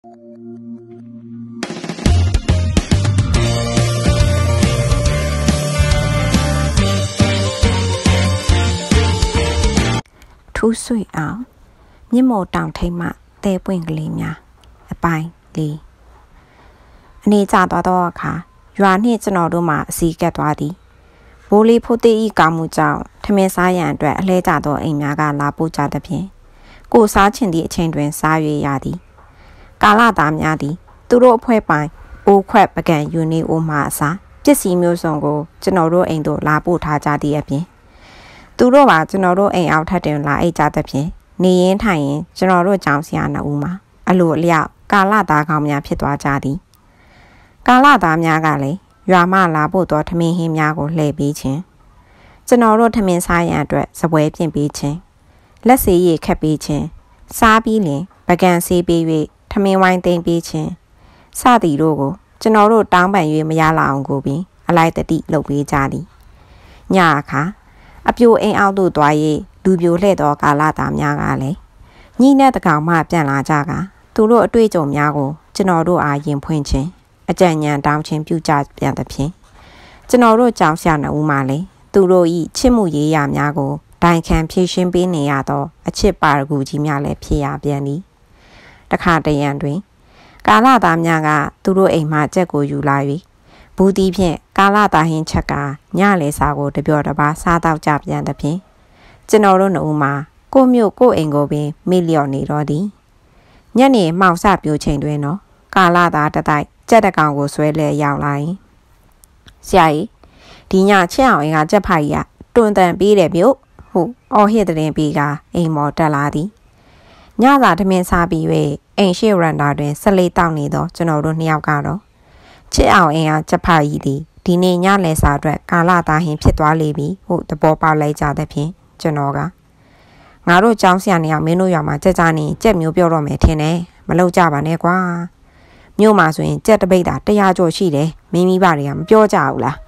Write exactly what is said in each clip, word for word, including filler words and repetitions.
Thu suy ảo, nhưng một đằng thấy mặt tê quên cái liềm nhà, bài lì. Anh ấy trả tòa tòa khá, doan hết cho nó đồ mà xí kẹt tòa đi. Bố lý phụ tế y cả mù cháu, thầm mê xa yàn tuệ lê trả tòa anh nhà gà lá bố trả tập hiến. Cô xa chân địa chân tuyển xa yuê yà đi. Cả là đám nhà đi, tụ rộ phê bài, ô khoét bà gàn yu nê ô mà xa, chết xí miêu xong cô, cho nó đồ anh đồ lá bố thả trả đi ập hiến. Tụ rộ bà cho nó đồ anh áo thả tuyển lá ấy trả tập hiến. Nê yên thay yên, cho nó đồ cháu xí à nà u mà. À lụa liạo, cả là đá gạo nhà phía tòa trả đi. Cả là đám nhà gà lấy, yuà mà lá bố tòa thầm mê hiếm nhà cô lê bế chén. Cho nó đồ thầm mê xa yàn tuệ, sắp quế biên bế chén. Let's say ye kept beaching. Sabi lin, began say baby, Tammy wine thing beaching. Sadi logo, General down by you, Mayala on gobi, I like the deep low be jaddy. Nyaka, up you ain't out do doye, do you let or galata myagale. Ni net the cow map jala jaga, to look a tweet of Yago, General are yin pointing. A janyan down chin pew judge beyond the pin. General Jamsiana umale, to row eat chimu ye yam yago. တိုင်ခံဖြည့်ရှင်းပေးနေရတော့အချစ်ပါရဂူကြီးများလည်းဖြစ်ရပြန်သည်တခါတရံတွင်ကာလသားများကသူတို့အိမ်မှကြက်ကိုယူလာ၍ဘူးတီးဖြင့်ကာလသားဟင်းချက်ကညလေစာကိုတပြော့တပါးစားတော့ကြပြန်သဖြင့်ကျွန်တော်တို့နှုတ်မှာကိုမျိုးကိုအိမ်ကိုပင်မေ့လျော့နေတော့သည်ညနေမှောင်စပြိုချိန်တွင်တော့ကာလသားတတိုက်ကြက်တကောင်ကိုဆွဲလဲရောက်လာရင်ဆရာကြီးဒီညချက်အောင်အင်ကကြက်ဖိုက်ရတွန်တန်ပေးတယ်မြို့ဟုတ်အော်ဟစ်တဲ့ပြီးကအိမ်မော်တက်လာသည်ညစာထမင်းစားပြီး၍အိမ်ရှိရန်တာတွင်ဆက်လေးတောက်နေသောကျွန်တော်တို့နှစ်ယောက်ကတော့ချစ်အောင်အင်အားချက်ဖာကြီးသည်ဒီနေ့ညလယ်စာအတွက်ကာလသားဟင်းဖြစ်သွားလေပြီဟုတ်သဘောပေါက်လိုက်ကြတဲ့ဖြင့်ကျွန်တော်ကငါတို့ကြောင်းဆရာနေအောင်မင်းတို့ရွာမှာကြက်ကြနေကြက်မျိုးပြောတော့မယ်ထင်တယ်မလုပ်ကြပါနဲ့ကွာမြို့မှာဆိုရင်ကြက်တပိတ်တာတရားကျော်ရှိတယ်မင်းမိဘတွေကမပြောကြဘူးလား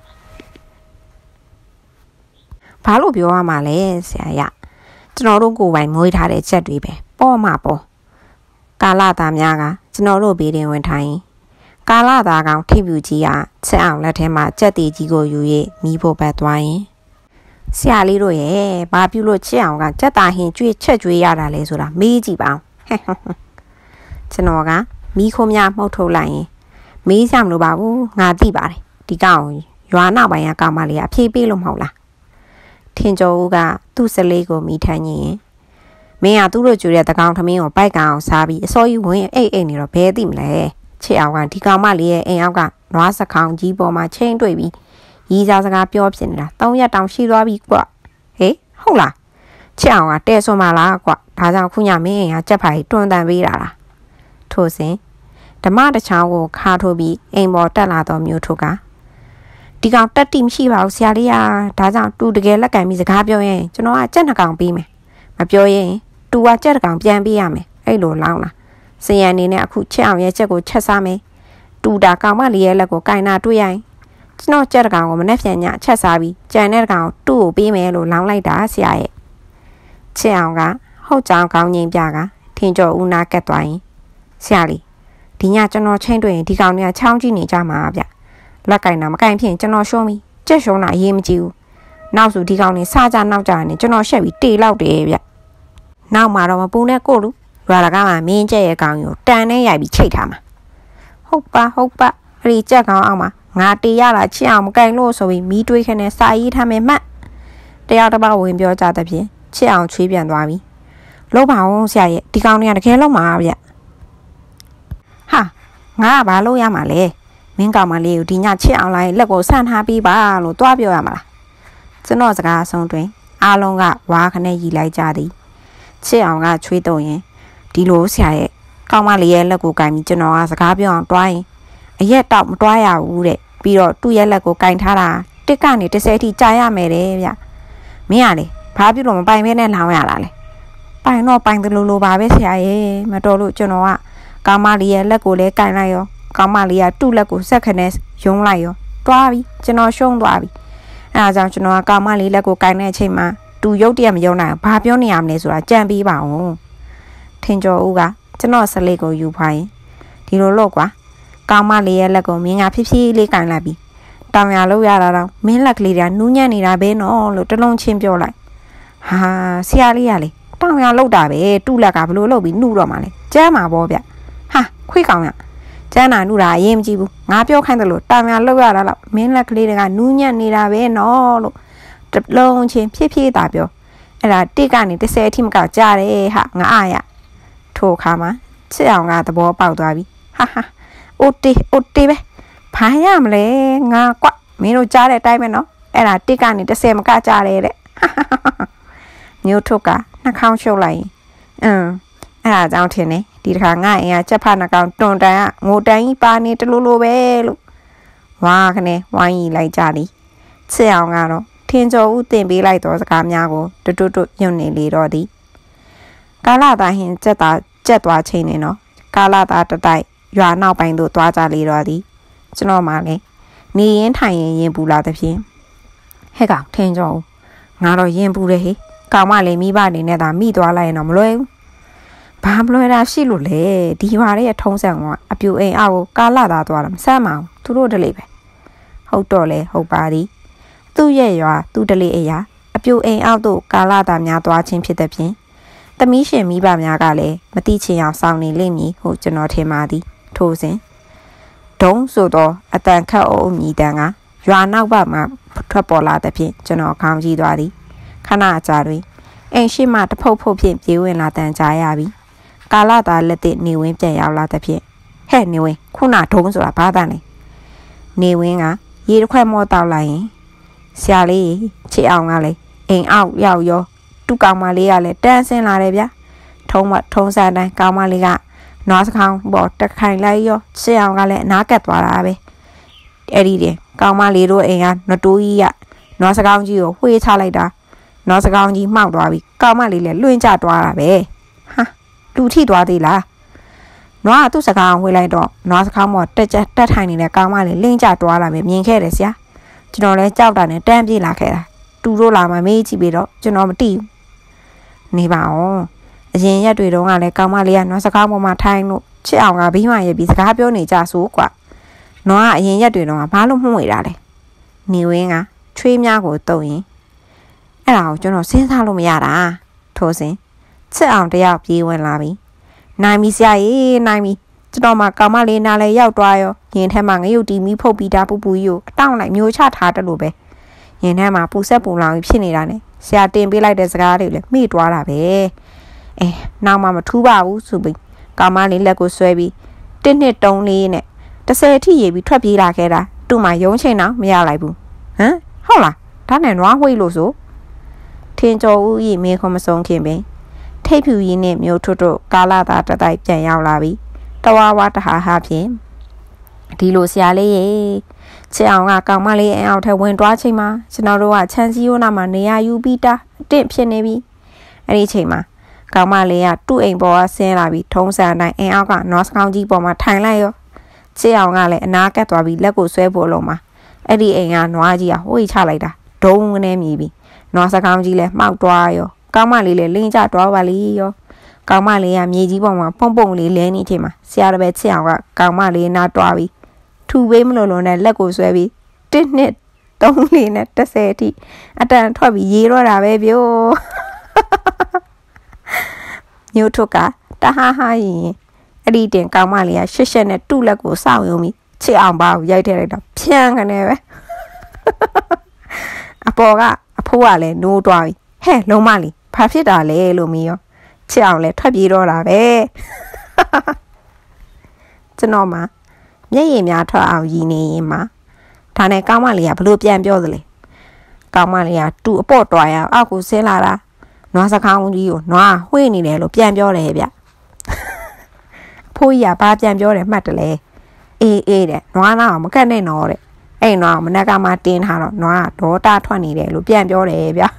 ဘာလို့ပြောရမှာလဲဆရာရကျွန်တော်တို့ကိုယ်ပိုင်မွေးထားတဲ့ချက်တွေပဲပေါ့မှာပေါ့ကာလသားများကကျွန်တော်တို့ဘေးတင်ဝင်ထိုင်ကာလသားကောင်ထိပ်ပြူကြီးကချက်အောင်လက်ထဲမှာကြက်တီကြီးကိုယူ၍မီးဖို့ပတ်သွားရင်ဆရာလေးတို့ရဲ့ဘာပြုလို့ချက်အောင်ကကြက်တာဟင်ကျွေးချက်ကျွေးရတာလဲဆိုတာမေးကြည့်ပါဦးကျွန်တော်ကမီးခိုးများမှုတ်ထုတ်လိုက်ရင်မေးကြမလို့ပါဘူးငါသိပါတယ်ဒီကောင်ရွာနောက်ပိုင်းကကောင်မလေးကအဖြေပေးလို့မဟုတ်လားထင်ကျော်ဦးကသူ့စလေးကိုမိထမ်းရင်မင်းကသူ့တို့ကြွတဲ့တကောင်ထမင်းကိုပိုက်ကောင်စားပြီးအစောကြီးဝင်အိတ်အိတ်နေတော့ဘဲသိမလဲချစ်အောင်ကဒီကောင်မလေးရဲ့အိမ်အောက်ကနွားစခေါင်ကြီးပေါ်မှာချင်းတွေ့ပြီးရီးစားစကားပြောဖြစ်နေတာသုံးရက်တောင်ရှိသွားပြီကွဟေးဟုတ်လားချစ်အောင်ကတဲဆွန်မလားကွဒါကြောင့်ခုညမင်းအိမ်ကကြက်ဖိုင်တွန်းတန်ပေးတာလားထို့စဉ်ဓမ္မတချောင်းကိုခါထိုးပြီးအိမ်ပေါ်တက်လာတော့မျိုးထုတ်ကဒီကောင်တက်တိမရှိပါဘူးဆရာလေးอ่ะဒါကြောင့်တူတကယ်လက်ကင်ပြီးစကားပြောရင်ကျွန်တော်ကကြက်နှစ်ကောင်ပေးမယ်မပြောရင်တူကကြက်တစ်ကောင်ပြန်ပေးရမယ်အဲ့လိုလောင်းလားစရန်နေနဲ့အခုချက်အောင်ရဲ့ချက်ကိုချက်စားမယ်တူတာကောင်မလေးရဲ့လက်ကိုကင်နာတွေ့ရင်ကျွန်တော်ကြက်တစ်ကောင်ကိုမနဲ့ပြန်ညချက်စားပြီးကြံတဲ့တစ်ကောင်တူ့ကိုပေးမယ်လို့လောင်းလိုက်တာဆရာရဲ့ချက်အောင်ကဟုတ်ကြောင်ကောင်းငိမ့်ပြကထင်ကျော်ဦးနာကက်သွားရင်ဆရာလေးဒီညကျွန်တော်ချင်းတွေ့ရင်ဒီကောင်တွေကချောင်းကြည့်နေကြမှာဗျလက်ကင်တာမကင်ဖြစ်ကျွန်တော်ရှုံးပြီကြက်ရှုံးတာအရေးမကြီးဘူးနောက်ဆိုဒီကောင်နေစားကြနောက်ကြနေကျွန်တော်ရှက်ပြီးတေလောက်တယ်ဗျနောက်မှာတော့မပူနဲ့ကိုလူရွာတကားမှာမင်းကျက်ရဲ့ကောင်ကိုတန်နဲ့ရိုက်ပြီးချိတ်ထားမှာဟုတ်ပါဟုတ်ပါအဲ့ဒီကြက်ကောင်အောင်မှာငါတေရတာချစ်အောင်မကင်လို့ဆိုပြီးမီးတွေးခနဲ့စာရေးထားမယ်မှတ်တယောက်တစ်ပေါက်ဝင်ပြောကြတဲ့ဖြင့်ချစ်အောင်ချွေးပြန်သွားပြီလုံးပါအောင်ဆရာရဲ့ဒီကောင်တွေကတကယ်လုံးမှာဗျဟာငါကဘာလို့ရမှာလဲမင်းကောင်မလေးကိုဒီညချစ်အောင်လိုက်လက်ကိုဆန့်ထားပြီးပါလို့တွားပြောရမှာလားကျွန်တော်စကားအဆုံးတွင်အားလုံးကဝါခနဲ့ရီလိုက်ကြသည်ချစ်အောင်ကချွေးတုံရင်ဒီလိုဆရာရဲ့ကောင်မလေးရဲ့လက်ကိုကင်ပြီးကျွန်တော်ကစကားပြောအောင်တွားရင်အရက်တော့မတွားရဘူးတဲ့ပြီးတော့သူ့ရဲ့လက်ကိုကင်ထားတာတစ်ကနေတစ်ဆယ်ထိကြာရမယ်တဲ့ဗျမင်းကလေဘာဖြစ်လို့မပိုင်မဲနဲ့လောင်းရတာလဲပိုင်တော့ပိုင်တယ်လို့လိုပါပဲဆရာရဲ့မတော်လို့ကျွန်တော်ကကောင်မလေးရဲ့လက်ကိုလည်းကင်လိုက်ရောကောင်မလေးကတူ့လက်ကိုဆက်ခနဲ့ယုံလိုက်ရောတွားပြီကျွန်တော်ရှုံးသွားပြီအဲဒါကြောင့်ကျွန်တော်ကကောင်မလေးလက်ကိုကင်တဲ့အချိန်မှာတူရုတ်တရက်မယုံနိုင်ဘာပြောနေရမလဲဆိုတာကြံပြီးပါအောင်ထင်ကျော်ဦးကကျွန်တော်ဆလေးကိုယူဖိုင်းဒီလိုလို့ကွာကောင်းမလေးရဲ့လက်ကိုမင်းကဖြည်းဖြည်းလေးကင်လိုက်ပြီးတောင်ရလို့ရတာတော့မင်းလက်ကလေးကနူးညံ့နေတာပဲနော်လို့တလုံးချင်းပြောလိုက်ဟာဆရာလေးရလေတောင်ရလောက်တာပဲတူလက်ကဘလို့လောက်ပြီးနှုတော့မှလဲကျမ်းမှာပေါ့ဗျဟာခွေးကောင်ရကျမ်းနာနှုတာအရင်မကြည့်ဘူးငါပြောခိုင်းတယ်လို့တောင်ရလောက်ရတာတော့မင်းလက်ကလေးကနူးညံ့နေတာပဲနော်လို့တလုံးချင်းဖြည်းဖြည်းသာပြောအဲ့ဒါတိကနေတစ်ဆယ်အထိမကောက်ကြတယ်ဟာငါအားရထိုခါမှာချစ်အောင်ကသဘောပေါက်သွားပြီဟာဟာအိုတေအိုတေပဲဘာရမလဲငါကွမင်းတို့ကြားတဲ့အတိုင်းပဲနော်အဲ့ဒါတိကနေတစ်ဆယ်မကကြတယ်တဲ့မျိုးထုတ်ကနှာခေါင်းရှုပ်လိုက်ရင်အင်းအဲ့ဒါကြောင့်ထင်တယ်ဒီတစ်ခါငါအင်ကချက်ဖတ်နှကောင်တွန်တန်ကငိုတန်ကြီးပါနေတလူလိုပဲလို့ဝါခနဲ့ဝိုင်းကြီးလိုက်ကြသည်ချစ်အောင်ကတော့ထင်းကျော်ဦးတင်ပေးလိုက်သောစကားများကိုတွတ်တွတ်ညွန့်နေလေတော့သည်ကာလသားဟင်ကြက်သားကြက်သွားချိန်နေနော်ကာလသားတတိုက်ရွာနောက်ပိုင်းသို့သွားကြလေတော့သည်ကျွန်တော်မှလည်းနေရင်ထိုင်ရင်ရင်ပူလာသဖြင့်ဟဲ့ကောင်ထင်းကျော်ဦးငါတော့ရင်ပူတယ်ဟေ့ကောင်မလေးမိဘနေနဲ့သာမိသွားလိုက်ရင်တော့မလွယ်ဘူးဘာမလွယ်တာရှိလို့လဲဒီရွာရဲ့ထုံးစံကအပြူအိမ်အောက်ကိုကာလသားသွားတာမဆမ်းမအောင်သူတို့တလေပဲဟုတ်တော့လေဟုတ်ပါသည်သူ့ရဲ့ရွာသူ့တလေအရာအပြူအိမ်အောက်သို့ကာလသားများသွားခြင်းဖြစ်တဲ့ဖြင့်သမီးရှင်မိဘများကလည်းမတိချင်အောင်စောင့်နေလိမ့်မည်ဟုကျွန်တော်ထင်ပါသည်ထို့စဉ်ဒုံဆိုတော့အတန်ခတ်အုပ်မြည်တန်ကရွာနောက်ဘက်မှထွက်ပေါ်လာတဲ့ဖြင့်ကျွန်တော်ခေါင်းကြီးသွားသည်ခဏအကြာတွင်အိမ်ရှိမှတဖုတ်ဖုတ်ဖြင့်ပြေးဝင်လာတန်ကြားရပြီကာလသားလက်သစ်နေဝင်းပြန်ရောက်လာတဲ့ဖြင့်ဟဲ့နေဝင်းခုနဒုံဆိုတာဘာသာလဲနေဝင်းကရေတစ်ခွက်မောတောက်လိုက်ရင်ဆရာလေးချစ်အောင်ကလည်းအိမ်အောက်ရောက်ရောတူကောင်မလေးကလည်းတန်းဆင်းလာတယ်ဗျာထုံးမထုံးစားတိုင်းကောင်မလေးကနွားစခေါင်းပေါ်တက်ခိုင်လိုက်ရောချစ်အောင်ကလည်းအနားကပ်သွားတာပဲအဲ့ဒီတဲ့ကောင်မလေးတို့အိမ်ကနတိုးကြီးကနွားစခေါင်းကြီးကိုဝှေ့ချလိုက်တာနွားစခေါင်းကြီးမှောက်သွားပြီကောင်မလေးလည်းလွင့်ကျသွားတာပဲဟာလူထိသွားသေးလားနွားကသူ့စကားဝှေ့လိုက်တော့နွားစခေါင်းပေါ်တက်ကြတက်ထိုင်နေတဲ့ကောင်မလေးလင့်ကျသွားတာပဲမြင်ခဲ့တယ်ဆရာကျွန်တော်လည်းကြောက်တာနဲ့တန်းပြေးလာခဲ့တာတူတို့လာမှမေးကြည့်ပြီးတော့ကျွန်တော်မသိဘူးနေပါအောင်အရင်ရက်တွေတုန်းကလည်းကောင်မလေးကနွားစကားပေါ်မှာထိုင်လို့ချစ်အောင်ကဘီးမရဲ့ပြီးစကားပြောနေကြဆိုကွာနွားကအရင်ရက်တွေတုန်းကဘာလို့မှုန့်ဝေတာလဲနေဝင်းကချွေးများကိုတုံရင်အဲ့ဒါကိုကျွန်တော်စဉ်းစားလို့မရတာထိုးစဉ်ချစ်အောင်တယောက်ပြေးဝင်လာပြီနိုင်ပြီဆရာကြီးနိုင်ပြီကျွန်တော်မှကောင်မလေးနားလဲရောက်သွားရောရင်ထဲမှာငရုတ်တီမီဖုတ်ပြီးတာပူပူကြီးကိုအတောင့်လိုက်မျိုးချထားတယ်လို့ပဲရင်ထဲမှာပူဆက်ပူလောင်ဖြစ်နေတာနဲ့ဆရာတင်ပေးလိုက်တဲ့စကားတွေလည်းမိသွားတာပဲအဲနောက်မှမထူးပါဘူးဆိုပြီးကောင်မလေးလက်ကိုဆွဲပြီးတစ်နှစ်တုံးလေးနဲ့တစ်ဆယ်အထိရေပြီးထွက်ပြေးလာခဲ့တာသူ့မှာရုံးချိန်တော့မရလိုက်ဘူးဟမ်ဟုတ်လားဒါနဲ့နွားဝှေ့လို့ဆိုထင်းကျော်ဦးကြီးမင်းခွန်မဆုံးခင်ပင်ထိပ်ဖြူကြီးနဲ့မျိုးထွတ်တို့ကာလာသားတတိုက်ပြန်ရောက်လာပြီတဝါဝါတဟာဟာဖြင့်ဒီလိုဆရာလေးရေချစ်အောင်ကကောင်မလေးအအောင်ထဲဝင်သွားချိန်မှာကျွန်တော်တို့ကချမ်းစီယိုနာမှာနေရယူပြီးတာအတင့်ဖြစ်နေပြီအဲ့ဒီချိန်မှာကောင်မလေးကသူ့အိမ်ပေါ်ကဆင်းလာပြီးထုံးစံတိုင်းအိမ်အောက်ကနွားစကောင်းကြီးပေါ်မှာထိုင်လိုက်ရောချစ်အောင်ကလည်းအနာကတ်သွားပြီးလက်ကိုဆွဲဖို့လုံးမှာအဲ့ဒီအိမ်ကနွားကြီးကဟိုးချလိုက်တာဒုံကနေမြည်ပြီးနွားစကောင်းကြီးလည်းမှောက်သွားရောကောင်မလေးလည်းလင်းကျသွားပါလိရောကောင်မလေးကမြေကြီးပေါ်မှာပုံပုံလေးလဲနေချိန်မှာဆရာတပည့်ချစ်အောင်ကကောင်မလေးနားတွားပြီးထူပေးမလို့လုံးနဲ့လက်ကိုဆွဲပြီးတစ်နှစ်သုံးလေးနဲ့တစ်ဆယ်အထိအတန်ထွက်ပြီးရေးတော့တာပဲဗျို့မျိုးထုတ်ကတဟားဟာရင်အဲ့ဒီတင်ကောင်မလေးကရှက်ရှက်နဲ့တူ့လက်ကိုစောင့်ယုံပြီးချစ်အောင်ပါကိုရိုက်ထည့်လိုက်တော့ဖြန်းကနေပဲအပေါ်ကအဖိုးကလည်းနိုးတွားပြီးဟဲ့လုံးမလေးဘာဖြစ်တာလဲလို့မီးရောချစ်အောင်လဲထွက်ပြေးတော့တာပဲကျွန်တော်မှမျက်ရည်များထွက်အောင်ရည်နေရင်မှဒါနဲ့ကောင်မလေးကဘလို့ပြန်ပြောသလဲကောင်မလေးကတူအပေါ့တွားရအောက်ကိုဆင်းလာတာနွားစကောင်းကြီးကိုနွားဝှေ့နေတယ်လို့ပြန်ပြောတယ်ဗျအဖိုးကြီးကဘာပြန်ပြောတယ်မှတ်တယ်လေအေးအေးတဲ့နွားနာကိုမကတ်နဲ့တော့တဲ့အဲ့နွားကိုမနက်ကမှတင်းထားတော့နွားကဒေါတာထွက်နေတယ်လို့ပြန်ပြောတယ်ဗျ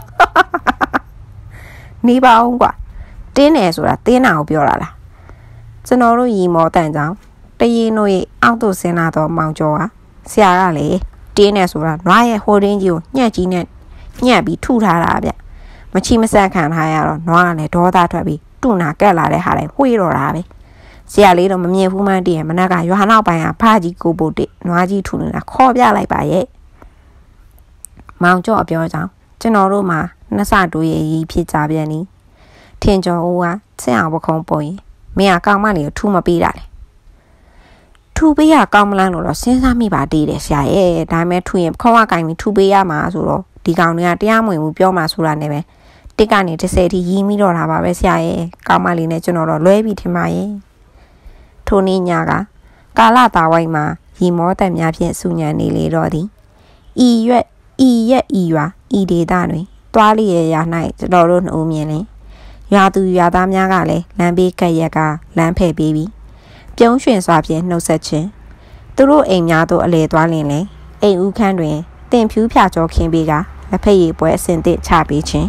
နေပါအောင်ကွာတင်းတယ်ဆိုတာတင်းတာကိုပြောတာလားကျွန်တော်တို့ရီမောတန်ကြောင်တရင်တို့ရဲ့အောက်သို့ဆင်းလာတော့မောင်ကျော်ကဆရာကလေတင်းတယ်ဆိုတာနွားရဲ့ဟိုတင်းကြီးကိုညှက်ကြီးနဲ့ညှက်ပြီးထုထားတာဗျမချီမဆက်ခံထားရတော့နွားကလည်းဒေါသထွက်ပြီးတူနာကက်လာတဲ့ဟာတိုင်းဝှေ့တော့တာပဲဆရာလေးတော့မမြင်ဘူးမှတည်းမနက်ကရွာနောက်ပိုင်းကဖကြီးကိုပို့တဲ့နွားကြီးထူနေတာခေါ်ပြလိုက်ပါရဲ့မောင်ကျော်ပြောကြောင်းကျွန်တော်တို့မှာနှစ်ဆတိုးရည်ဖြစ်ကြပြန်နီထင်ကျော်ဦးကဆင်အောင်ပခုံးပေါ်ရင်မင်းကကောင်မလေးကိုထူမပေးတာလေထူပေးရကောင်းမလားလို့တော့စဉ်းစားမိပါသေးတယ်ဆရာရဲ့ဒါပေမဲ့ထူရင်ခေါင်းကကင်ပြီးထူပေးရမှာဆိုတော့ဒီကောင်တွေကတရားမဝင်ဘူးပြောမှဆိုတာနဲ့ပဲတစ်ကနေတစ်ဆယ်ထိရီးမိတော့တာပါပဲဆရာရဲ့ကောင်းမလေးနဲ့ကျွန်တော်တော့လွဲပြီးထင်ပါရဲ့ထိုနေ့ညကကာလတာဝိုင်းမှာရီမောတက်များဖြင့်စူညံနေလေတော့သည်ဤရွက်ဤရက်ဤရွာဤဒေသတွင်တွားလျက်ရာ၌ကျွန်တော်တို့နှုတ်မြင်လင်ရွာသူရွာသားများကလည်းလမ်းဘေးကက်ရက်ကလမ်းဖယ်ပေးပြီးပြုံးရွှင်စွာဖြင့်နှုတ်ဆက်ခြင်းသူတို့အိမ်များသို့အလဲသွားလင်လေအိမ်ဦးခန်းတွင်တင်ဖြူးဖြာကျော်ခင်းပေးကလက်ဖက်ရည်ပွဲအစင်သစ်ချပေးခြင်း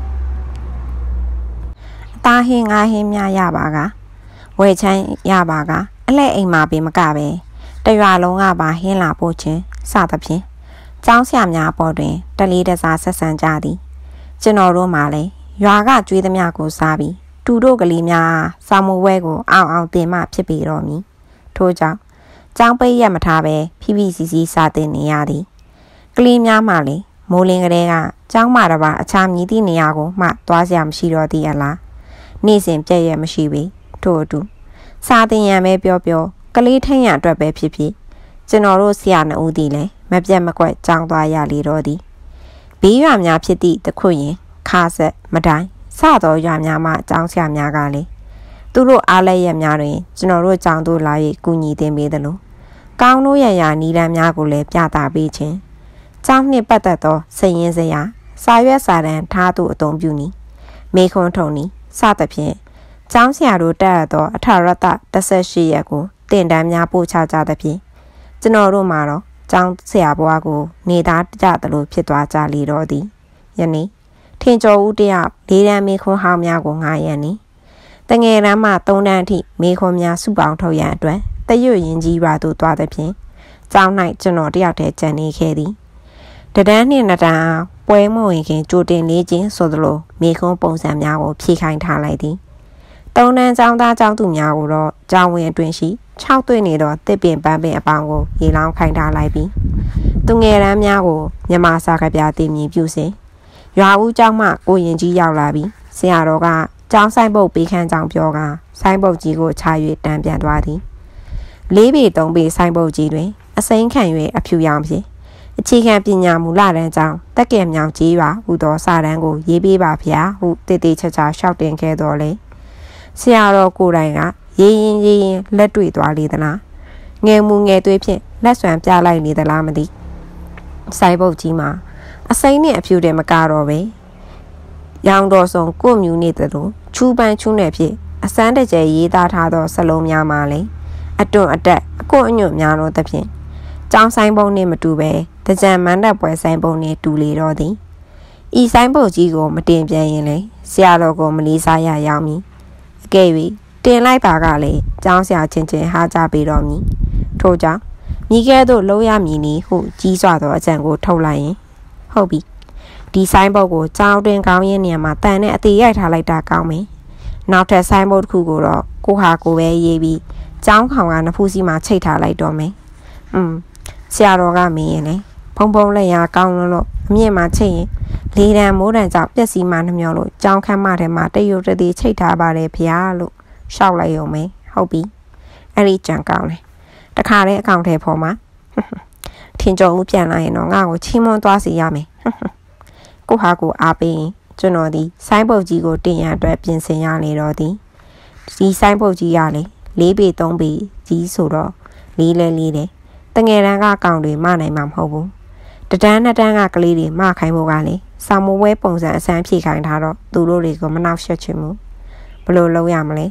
အသားဟင်းငါးဟင်းများရပါကဝယ်ချမ်းရပါကအလဲအိမ်မှာပင်မကပဲတရွာလုံးကပါဟင်းလာပို့ခြင်းစသဖြင့်ကျောင်းဆရာများပေါ်တွင်တလေးတစားဆက်ဆံကြသည်ကျွန်တော်တို့မှလည်းရွာကကျွေးသမျှကိုစားပြီးတူတို့ကလေးများစာမိုးဝဲကိုအောင်အောင်တင်မှဖြစ်ပေတော့မည်ထို့ကြောင့်ကျောင်းပိတ်ရက်မထားပဲဖိဖိစီစီစာတင်နေရသည်ကလေးများမှလေမိုးလင်းကလေးကကျောင်းမှတပါအခြားမြည်သည့်နေရာကိုမှသွားစရာမရှိတော့သည်အလားနေ့စဉ်ပြည့်ရက်မရှိပေထို့အတူစာတင်ရန်ပဲပြောပြောကလေးထိန်ရအတွက်ပဲဖြစ်ဖြစ်ကျွန်တော်တို့ဆရာနှုတ်သည်လည်းမပြတ်မကွက်ကြောင်းသွားရလေတော့သည်ဘေးရွာများဖြစ်သည့်တခွရင်ခါဆက်မတိုင်စသောရွာများမှအကြောင်းဆရာများကလေသူတို့အားလည်းရများတွင်ကျွန်တော်တို့ကြောင်းတို့လာ၍ကူညီတင်ပေးသလိုကောင်းတို့ရရနီလန်းများကိုလည်းပြသပေးခြင်းကျောင်းနှင့်ပတ်သက်သောစည်ရင်းစရာစာရွက်စာတမ်းထားသူအသုံးပြုနည်းမေခွန်းထုံနည်းစသဖြင့်ကျောင်းဆရာတို့တက်ရသောအထရတတစ်၈ရက်ကိုတင်တန်းများပို့ချကြသဖြင့်ကျွန်တော်တို့မှာတော့ကျောင်းဆရာဘွားကိုနေသားကြသလိုဖြစ်သွားကြလေတော့သည်ယနေ့ထင်ကျော်ဦးတရလေးတန်းမေခွန်းဟောင်းများကိုငှားရန်နီတငယ်တန်းမှသုံးတန်းအထိမေခွန်းများစုပေါင်းထုတ်ရန်အတွက်တရွတ်ရင်ကြီးရွာသို့သွားသဖြင့်ကျောင်း၌ကျွန်တော်တယောက်တည်းကြံနေခဲ့သည်တဒန်းနှင့်နှစ်တန်းပွဲမဝင်ခင်ကြိုတင်လေးချင်းဆိုသလိုမေခွန်းပုံစံများကိုဖြည့်ခိုင်းထားလိုက်သည်သုံးတန်းကျောင်းသားကျောင်းသူများကိုတော့ကျောင်းဝင်အတွင်းရှိ၆တွေ့နေတော့တစ်ပင်ပန်းပင်အပေါင်းကိုရေလောင်းခိုင်းထားလိုက်ပြီးသူငယ်တန်းများကိုမြန်မာစာကပြတည်မြင်ပြုစဉ်ရွာဦးကျောင်းမှကိုရင်ကြီးရောက်လာပြီးဆရာတော်ကကျောင်းဆိုင်ပုတ်ပေးခန်းကြောင်ပြောကဆိုင်းပုတ်ကြီးကိုချ၍တန်းပြန်သွားသည်လေးပေသုံးပေဆိုင်းပုတ်ကြီးတွင်အစိမ်းခံ၍အဖြူရောင်ဖြင့်အခြေခံပညာမူလတန်းကျောင်းတက်ကဲမြောင်ကြီးရွာဟူသောစာတန်းကိုရေးပေးပါဗျာဟုတည်တည်ချာချာလျှောက်တင်ခဲ့တော်လေဆရာတော်ကိုယ်တိုင်ကရေးရင်ရေးရင်လက်တွေ့သွားလေသလားငယ်မူငယ်သွေးဖြင့်လက်ဆွမ်းပြလိုက်နေသလားမသိဆိုင်းပုတ်ကြီးမှာအစိမ်းနဲ့အဖြူတယ်မကတော့ပဲရောင်တော်စုံကိုမြူနေသလိုချူပန်းချူးနေဖြင့်အစမ်းတကျရေးသားထားသောစလုံးများမှာလေအတွန့်အတက်အကွန့်အညွန့်များတော့သဖြင့်ကျောင်းဆိုင်ပုံနှင့်မတူပဲတကြံမန်းတပ်ပွဲဆိုင်ပုံနှင့်တူလေတော့သည်ဤဆိုင်ပုတ်ကြီးကိုမတင်ပြန်ရင်လေဆရာတော်ကိုမလီစားရရောက်မည်အကယ်၍တင်လိုက်ပါကလေကျောင်းဆရာချင်းချင်းဟာကြပေတော့မည်ထို့ကြောင့်မိကဲ့သို့လုံးရမည်နည်းဟုကြီးစွာသောအကြံကိုထုတ်လိုက်ရင်ဟုတ်ပြီဒီဆိုင်ပုတ်ကိုကျောင်းတွင်ကောင်းရင်းနေရာမှာတန်နဲ့အသေးရိုက်ထားလိုက်တာကောင်းမယ်နောက်ထပ်ဆိုင်ပုတ်တစ်ခုကိုတော့ကိုဟာကိုပဲရေးပြီးကျောင်းခေါင်ကနဖူးစီမှာချိတ်ထားလိုက်တော့မယ်อืมဆရာတော်ကမင်းရင်လေဖုံဖုံလက်ရကောင်းလို့အမြင့်မှာချိတ်ရင်လေတံမိုးတံကြောင့်ပျက်စီးမှနှမျောလို့ကျောင်းခန်းမထဲမှာတရုတ်တည်းချိတ်ထားပါတယ်ဖေ။လို့ရှောက်လိုက်ရုံပဲဟုတ်ပြီအဲ့ဒီကြံကောင်းတယ်တခါတည်းအကောင့်ထဲပေါ်မှာထင်ကြုံဦးပြန်လာရင်တော့ငါ့ကိုချီးမွမ်းသွားစီရမယ်ကိုဟာကိုအားပေးရင်ကျွန်တော်ဒီဆိုင်းပုတ်ကြီးကိုတင်ရအတွက်ပြင်ဆင်ရလေတော့ဒီဒီဆိုင်းပုတ်ကြီးရလေလေးပေသုံးပေကြီးဆိုတော့လေးလဲလေးတယ်တငယ်တန်းကကောင်တွေမနိုင်မှာမဟုတ်ဘူးတဒန်းနှစ်တန်းကကလေးတွေမခိုင်းဖို့ကလေစာမိုးဝဲပုံစံအစမ်းဖြည့်ခိုင်းထားတော့သူတို့တွေကိုမနှောက်ယှက်ချင်ဘူးဘလို့လုပ်ရမလဲ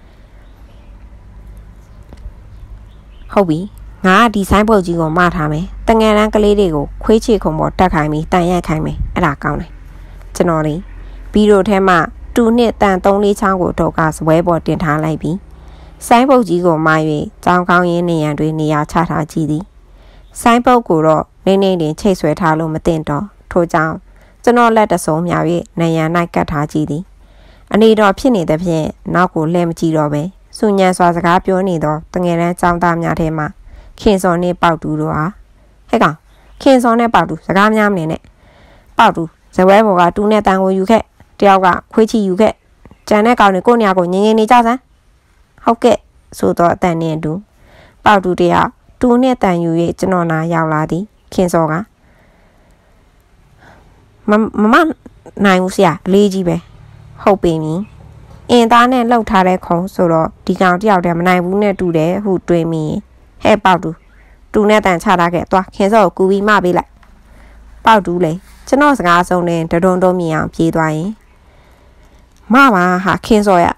ဟုတ်ပြီငါကဒီဆိုင်းပုတ်ကြီးကိုမထားမယ်တငယ်တန်းကလေးတွေကိုခွေးချေခုံပေါ်တက်ခိုင်းပြီးတန်ရိုက်ခိုင်းမယ်အဲ့ဒါကောင်းတယ်ကျွန်တော်လေဘီရိုထဲမှာတူနှစ်တန်သုံးလေးချောင်းကိုတော့ကစပွဲပေါ်တင်ထားလိုက်ပြီးဆိုင်းပုတ်ကြီးကိုမှား၍ကြောင်းကောင်းရင်းနေရန်တွေနေရာချထားကြည့်သည်ဆိုင်းပုတ်ကိုတော့နေနေတင်ချိတ်ဆွဲထားလို့မတင်တော့ထို့ကြောင့်ကျွန်တော်လက်တစုံမြောက်၍နေရန်၌ကတ်ထားကြည့်သည်အနေတော်ဖြစ်နေတဲ့ဖြင့်နောက်ကိုလှည့်မကြည့်တော့ပဲစုညံစွာစကားပြောနေတော့တငယ်တန်းចောင်းသားများထဲမှာခင်စောနဲ့ပေါတူတို့ဟာဟဲ့ကောင်ခင်စောနဲ့ပေါတူစကားများမနေနဲ့ပေါတူဇပွဲဘော်ကတူနဲ့တန်ကိုယူခဲ့တယောက်ကခွေးချီယူခဲ့ကြံတဲ့ကောင်တွေကိုနေရာကိုငင်းငင်းနေကြစမ်းဟုတ်ကဲ့ဆိုတော့အတန်နဲ့တူပေါတူတယောက်တူနဲ့တန်ယူ၍ကျွန်တော်နာရောက်လာသည်ခင်စောကမမနိုင်ဘူးဆရာလေးကြီးပဲဟုတ်ပြီနီအင်သားနဲ့လှုပ်ထားတဲ့ခုံဆိုတော့ဒီကောင်တယောက်တည်းမနိုင်ဘူးနဲ့တူတယ်ဟုတွေးမိဟဲ့ပေါတူတူနဲ့တန်ချထားခဲ့သွားခင်စောကိုကူပြီးမပေးလိုက်ပေါတူလေကျွန်တော်စကားဆုံးနဲ့တဒုံတုံးမြင်အောင်ပြေးသွားရင်မပါဟာခင်စောရ